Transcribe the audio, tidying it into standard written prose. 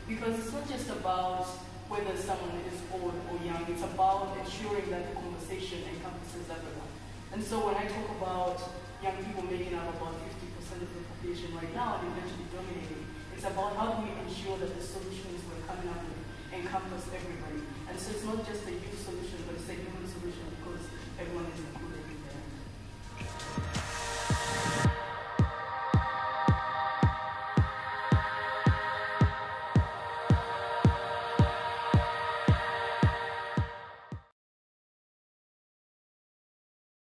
Because it's not just about whether someone is old or young, it's about ensuring that the conversation encompasses everyone. And so when I talk about young people making up about 50% of the population right now and eventually dominating, it's about how do we ensure that the solutions we're coming up with encompass everybody. And so it's not just a youth solution, but it's a human solution because everyone is included.